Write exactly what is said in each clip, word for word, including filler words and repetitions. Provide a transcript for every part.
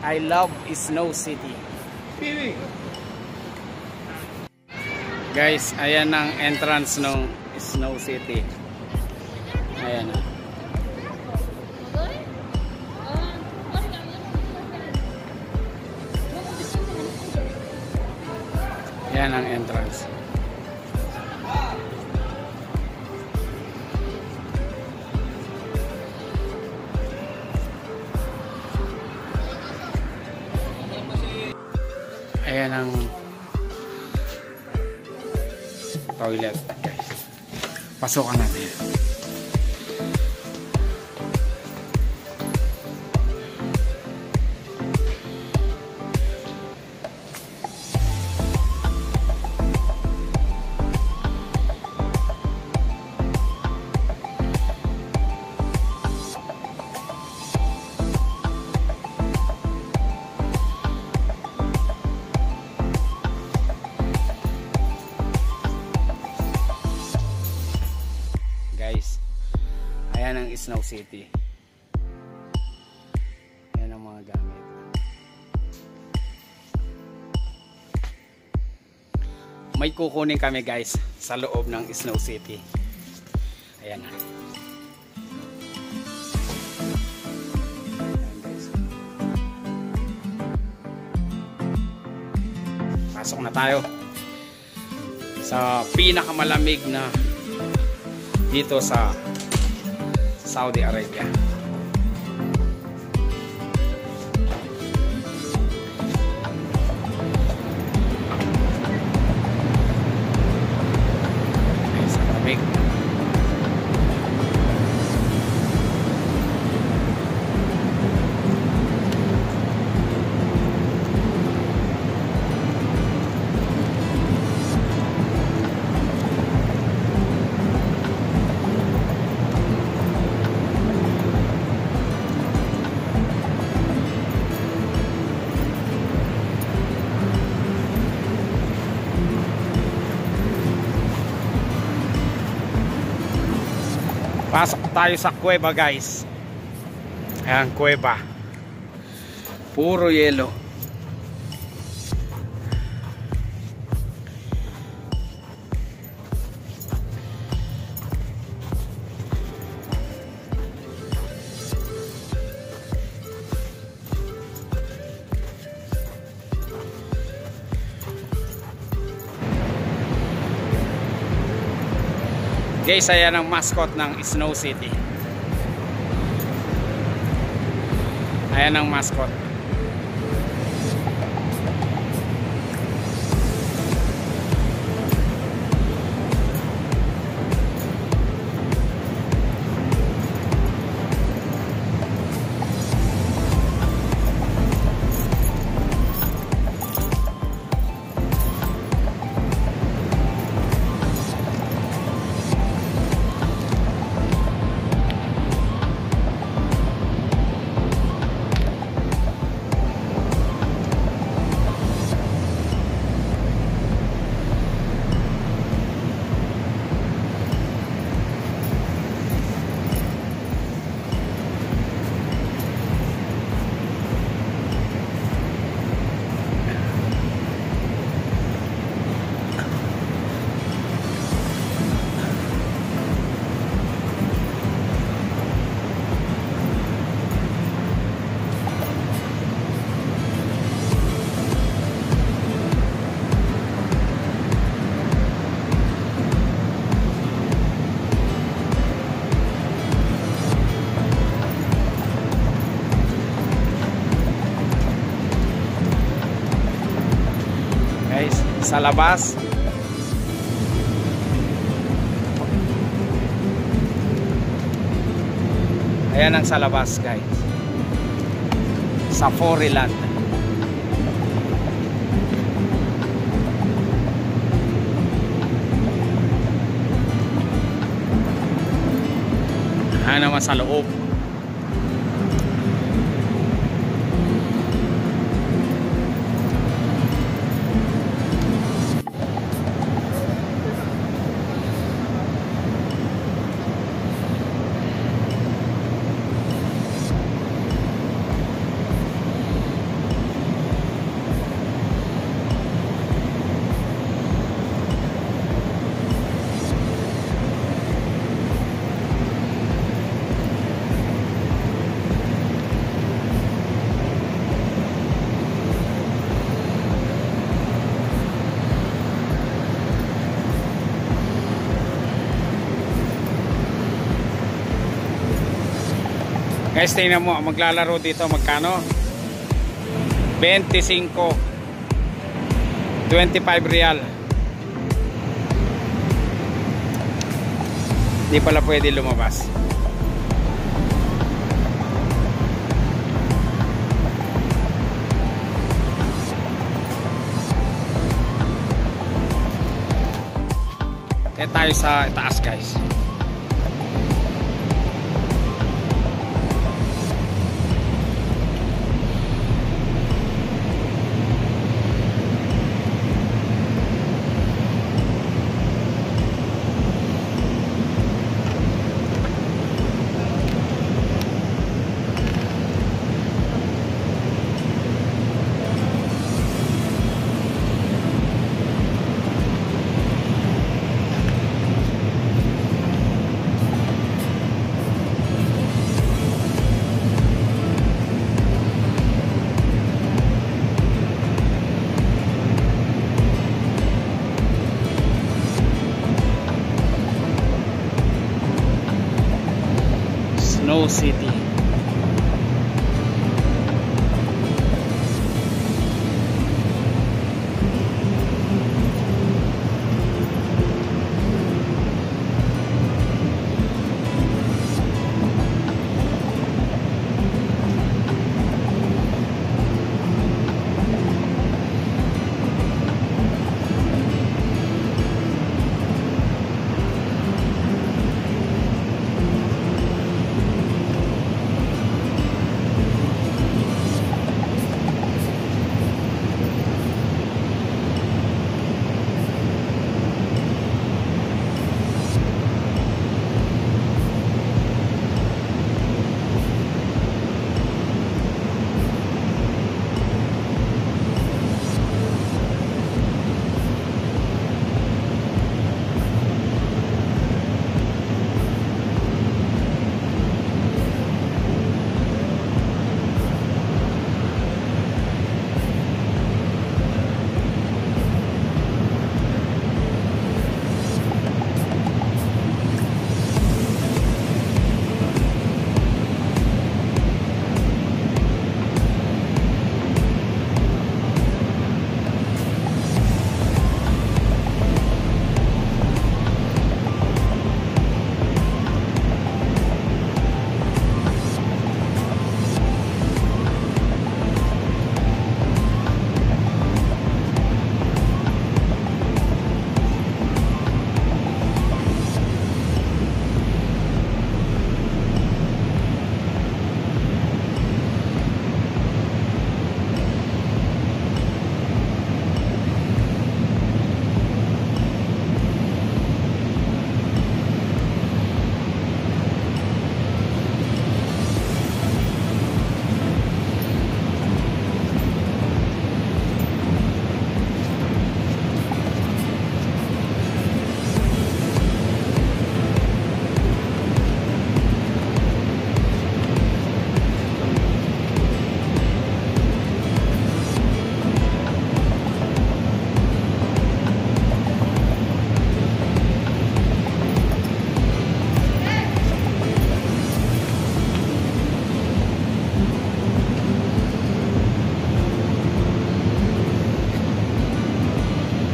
I love Snow City. Guys, ayan ang entrance ng Snow City. Ayan na. Ayan ang entrance. Ayan ang toilet, guys. Pasokan natin. Guys, ayan ang Snow City. Ayan ang mga gamit. May kukunin kami, guys, sa loob ng Snow City. Ayan na. Ayan, guys. Pasok na tayo sa pinakamalamig na dito sa Saudi Arabia. Ay, sa lamig. Pasok tayo sa kuweba, guys. Ayan, kuweba. Puro yelo. Guys, ayan ang mascot ng Snow City. Ayan ang mascot. Sa labas, ayan ang sa labas, guys, sa Foriland. Ayan naman sa loob. Guys, tingnan mo, maglalaro dito magkano? twenty-five twenty-five real. Di pala pwede lumabas. Kaya tayo sa taas, guys. Snow City.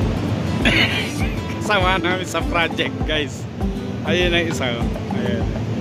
Kasama namin sa project, guys. Ayun ang isa. Ayun.